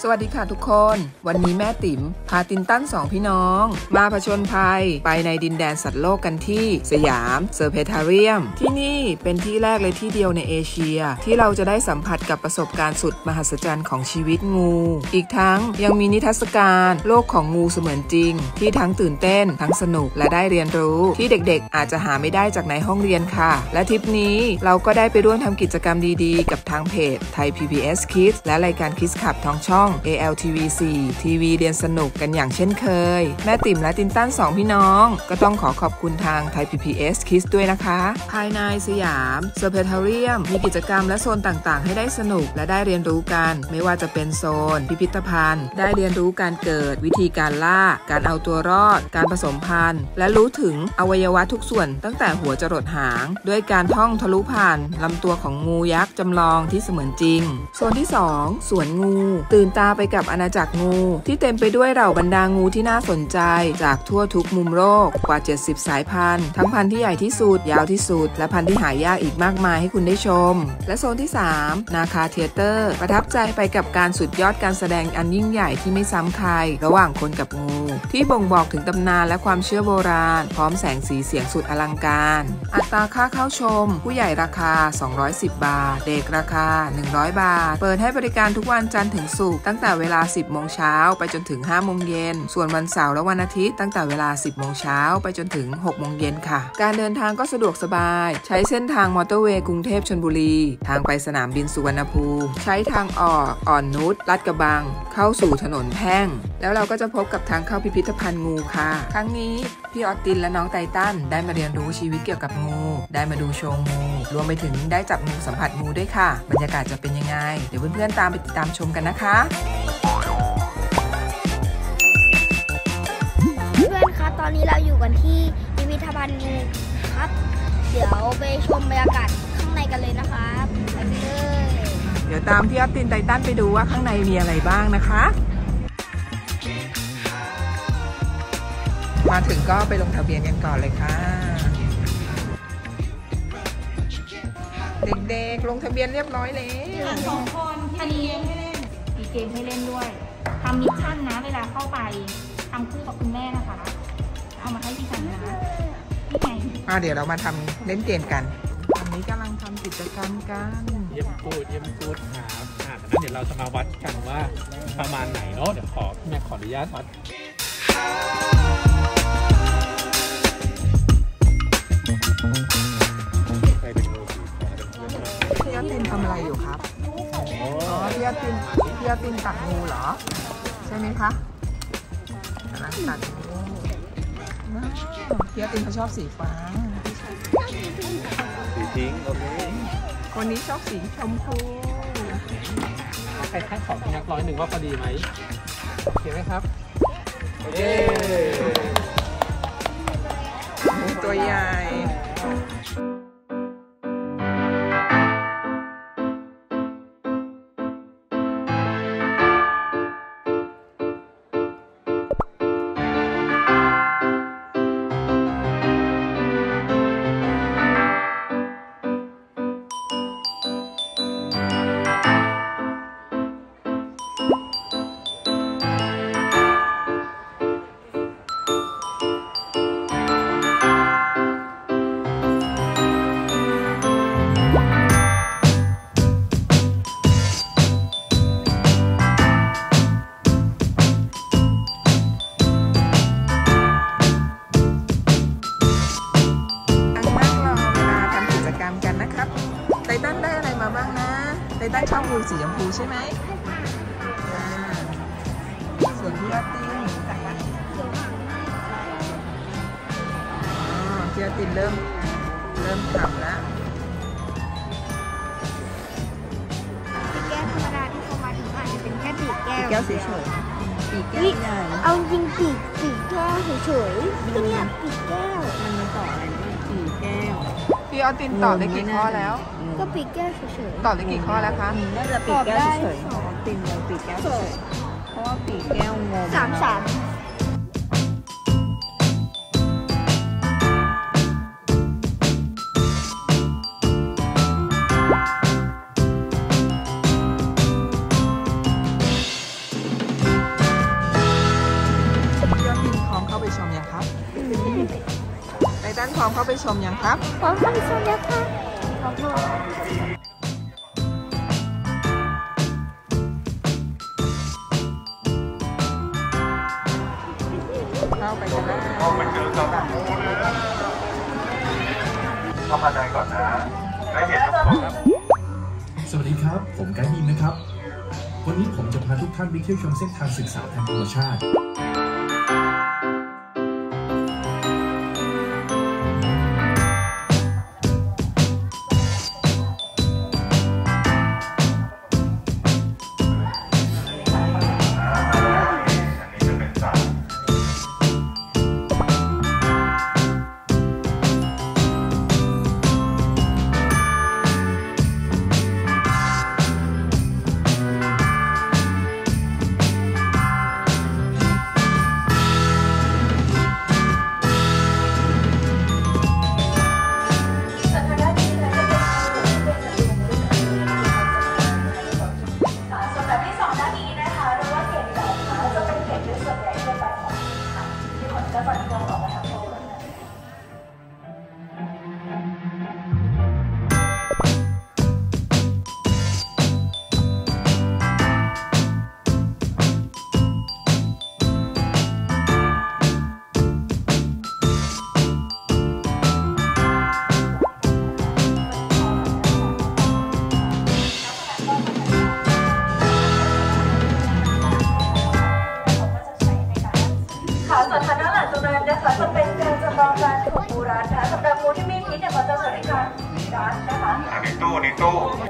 สวัสดีค่ะทุกคนวันนี้แม่ติ๋มพาตินตั้น2พี่น้องมาผจญภัยไปในดินแดนสัตว์โลกกันที่สยามเซอร์เพทาเรียมที่นี่เป็นที่แรกเลยที่เดียวในเอเชียที่เราจะได้สัมผัสกับประสบการณ์สุดมหัศจรรย์ของชีวิตงูอีกทั้งยังมีนิทรรศการโลกของงูเสมือนจริงที่ทั้งตื่นเต้นทั้งสนุกและได้เรียนรู้ที่เด็กๆอาจจะหาไม่ได้จากในห้องเรียนค่ะและทริปนี้เราก็ได้ไปร่วมทำกิจกรรมดีๆกับทางเพจไทย PBS Kids และรายการ Kids Club ท้องช่อง ALTV4 ทีวีเรียนสนุกกันอย่างเช่นเคยแม่ติ๋มและตินตั้น2พี่น้องก็ต้องขอบคุณทางไทย PBS Kids ด้วยนะคะภายในสยามเซอร์เพทาเรียมมีกิจกรรมและโซนต่างๆให้ได้สนุกและได้เรียนรู้กันไม่ว่าจะเป็นโซนพิพิธภัณฑ์ได้เรียนรู้การเกิดวิธีการล่าการเอาตัวรอดการผสมพันธุ์และรู้ถึงอวัยวะทุกส่วนตั้งแต่หัวจรดหางด้วยการท่องทะลุผ่านลำตัวของงูยักษ์จำลองที่เสมือนจริงโซนที่2สวนงูตื่นตาไปกับอาณาจักรงูที่เต็มไปด้วยเหล่าบรรดางูที่น่าสนใจจากทั่วทุกมุมโลกกว่า70สายพันธุ์ทั้งพันธุ์ที่ใหญ่ที่สุดยาวที่สุดและพันธุ์ที่หายากอีกมากมายให้คุณได้ชมและโซนที่3นาคาเธียเตอร์ประทับใจไปกับการสุดยอดการแสดงอันยิ่งใหญ่ที่ไม่ซ้ำใครระหว่างคนกับงูที่บ่งบอกถึงตำนานและความเชื่อโบราณพร้อมแสงสีเสียงสุดอลังการอัตราค่าเข้าชมผู้ใหญ่ราคา210 บาทเด็กราคา100 บาทเปิดให้บริการทุกวันจันทร์ถึงศุกร์ตั้งแต่เวลา 10 โมงเช้าไปจนถึง 5 โมงเย็นส่วนวันเสาร์และวันอาทิตย์ตั้งแต่เวลา 10 โมงเช้าไปจนถึง 6 โมงเย็นค่ะการเดินทางก็สะดวกสบายใช้เส้นทางมอเตอร์เวย์กรุงเทพชลบุรีทางไปสนามบินสุวรรณภูมิใช้ทางออกอ่อนนุชลาดกระบังเข้าสู่ถนนแพ่งแล้วเราก็จะพบกับทางเข้าพิพิธภัณฑ์งูค่ะครั้งนี้พี่ออสตินและน้องไททันได้มาเรียนรู้ชีวิตเกี่ยวกับงูได้มาดูโชว์งูรวมไปถึงได้จับงูสัมผัสงูด้วยค่ะบรรยากาศจะเป็นยังไงเดี๋ยวเพื่อนๆตามไปติดตามชมกันนะคะเพื่อนครับตอนนี้เราอยู่กันที่พิพิธภัณฑ์งูครับเดี๋ยวไปชมบรรยากาศข้างในกันเลยนะครับไปเลยเดี๋ยวตามพี่ออสตินไททันไปดูว่าข้างในมีอะไรบ้างนะคะมาถึงก็ไปลงทะเบียนกันก่อนเลยค่ะเด็กๆลงทะเบียนเรียบร้อยแล้ว 2 คนมีเกมให้เล่นด้วยทำมิชชั่นนะเวลาเข้าไปทำคู่กับคุณแม่นะคะเอามาให้พี่กันนะนี่ไงเดี๋ยวเรามาทำเล่นเกมกันตอนนี้กำลังทำกิจกรรมกันเยี่ยมกูดครับงั้นเดี๋ยวเราจะมาวัดกันว่าประมาณไหนเนาะเดี๋ยวแม่ขออนุญาตวัดพี่อาตินทำอะไรอยู่ครับพี่อาตินตัดงูเหรอใช่ไหมคะกำลังตัดงูพี่อาตินเขาชอบสีฟ้าสีทิ้งโอเคคนนี้ชอบสีชมพูใครขั้นของนัก100ว่าพอดีไหมโอเคไหมครับเย้ตัวใหญ่ไททันได้อะไรมาบ้างนะไททันชอบงูสีชมพูใช่ไหมส่วนพี่อาตินพี่อาตินเริ่มทำแล้วปีกแก้วธรรมดาที่เขามาถึงอาจจะเป็นแค่ปีกแก้วเฉยๆปีกแก้วใหญ่เอาจริงปีกแก้วเฉยๆก็เนี่ยปีกแก้วมันมาต่ออะไรนะปีกแก้วพี่อาตินตอบได้กี่ข้อแล้วก็ปีกแก้วเฉยๆตอบได้กี่ข้อแล้วคะน่าจะปีกแก้วเฉยๆตินเลยปีกแก้วเฉยเพราะว่าปีกแก้วงง 3 าไปชมยังครับพร้อมเข้าไปชมแล้วค่ะขอบคุณเข้าไปกันแล้วเข้าไปเจอกับงูเลยเข้ามาได้ก่อนนะได้เห็นทุกคนครับสวัสดีครับผมไกด์บีมนะครับวันนี้ผมจะพาทุกท่านไปเที่ยวชมเส้นทางศึกษาทางธรรมชาติส่วนทางด้านหลังตรงนั้นนะคะจะเป็นการจำลองการถูกงูรัดนะคะสำหรับงูที่มีพิษเนี่ยเขาจะใช้การรัดนะคะในตู้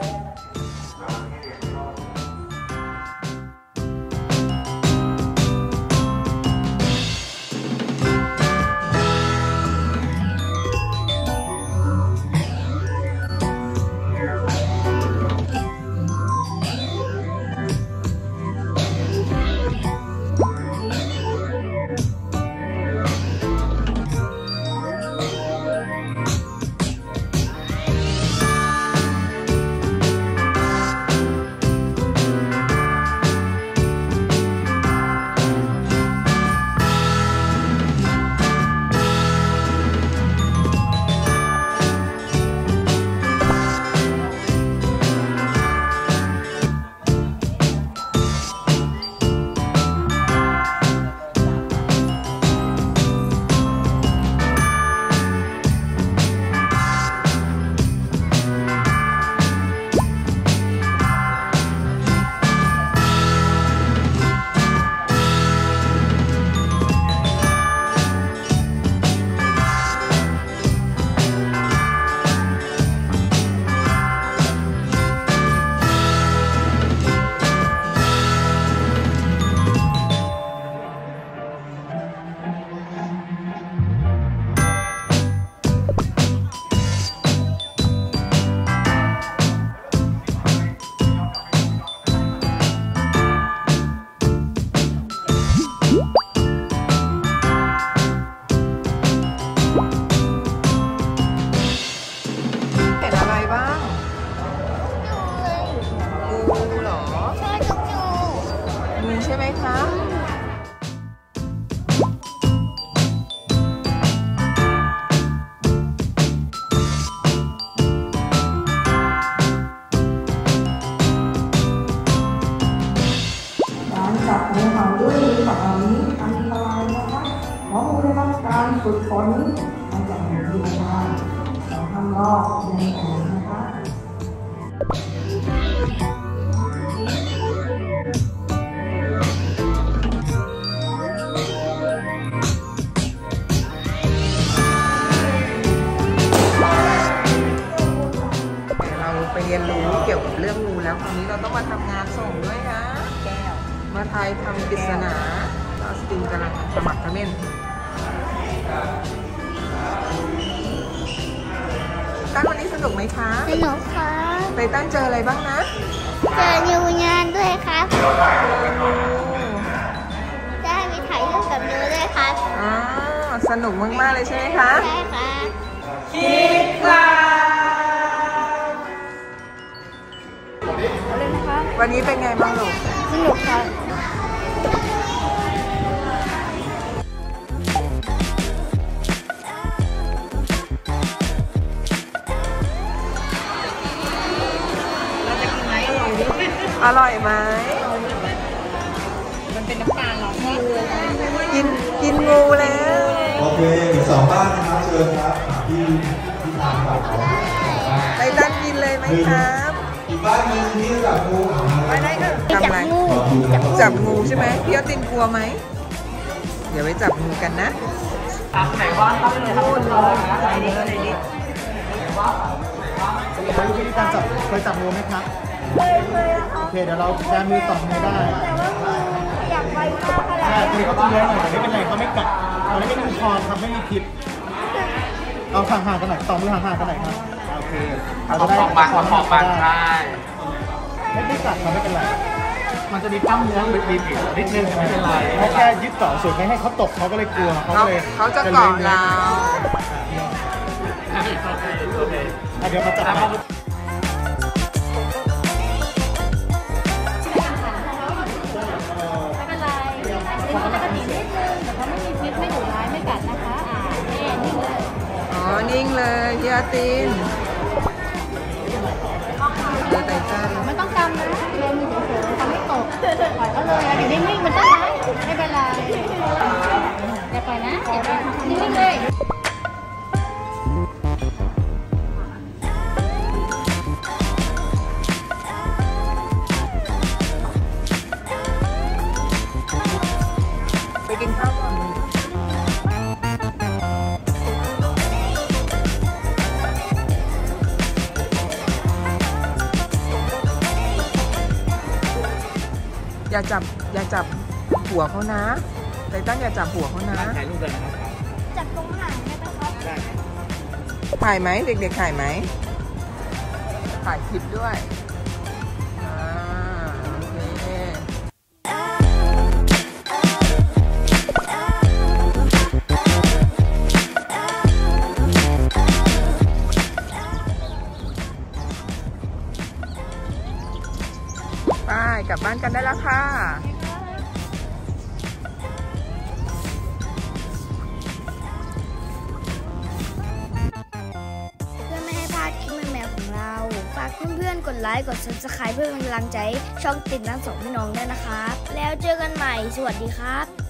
ฝึกฝนมาจากหมู่วิทยาเราทำรอบในอ่างนะคะเราไปเรียนรู้เกี่ยวกับเรื่องงูแล้วคราวนี้เราต้องมาทำงานส่งด้วยนะแก้วมาทายทำปริศนาออสตินกำลังสมัครเม่นตั้งวันนี้สนุกไหมคะสนุกค่ะไปตั้งเจออะไรบ้างนะเจองูงานด้วยครับได้ไปถ่ายรูปกับงูด้วยครับสนุกมากๆเลยใช่ไหมคะใช่ค่ะคิดว่าวันนี้เป็นไงบ้างลูกสนุกครับอร่อยไหมมันเป็นน้ำตาลหรองูกินงูแล้วโอเคอีก2บ้านนะครับเชิญครับที่ทางฝั่งของไตตันกินเลยไหมครับอีกบ้านนึงที่จับงูไปไหนกันทำอะไรจับงูใช่ไหมพี่ออตินกลัวไหมเดี๋ยวไปจับงูกันนะไหนว่าเขาเลยครับคุณรอไหนดีไหนดีเคยวิธีการจับเคยจับงูไหมครับเคยโอเคเดี๋ยวเราแบมือ2มือได้อยากไปมากอะไรตัวนี้เขาต้องเลี้ยงหน่อยแต่ไม่เป็นไรเขาไม่กัดเขาไม่มีคอครับไม่มีพิษเอาห่างๆกันหน่อย2มือห่างๆกันหน่อยครับโอเคเราจะได้ขอมาได้ไม่กัดเขาไม่เป็นไรมันจะมีกล้ามเนื้อหรือมีผิวนิดนึงไม่เป็นไรเขาแค่ยึดเกาะส่วนไม่ให้เขาตกเขาก็เลยกลัวเขาจะเกาะเราเดี๋ยวมาจับไม่เป็นไรมันจะมีนิดนึงแต่เขาไม่มีพิษไม่ดุร้ายไม่กัดนะคะนิ่งเลยอ๋อนิ่งเลยพี่อาตินไตตันไม่ต้องกำนะเดินมือเฉยๆทำให้ตกปล่อยเขาเลยอยู่นิ่งๆมันต้องนะไม่เป็นไรอย่าปล่อยนะอย่าปล่อยนิ่งๆเลยไปกินข้าวก่อนอย่าจับหัวเขานะไตตันอย่าจับหัวเขานะถ่ายรูปเลยนะครับจับตรงหางได้ไหมครับถ่ายไหมเด็กๆถ่ายไหมถ่ายคลิปด้วยโอเคไปกลับบ้านกันได้แล้วค่ะฝากเพื่อนๆกดไลค์กด Subscribe เพื่อเป็นกำลังใจช่องติดตั้ง2พี่น้องด้วยนะครับแล้วเจอกันใหม่สวัสดีครับ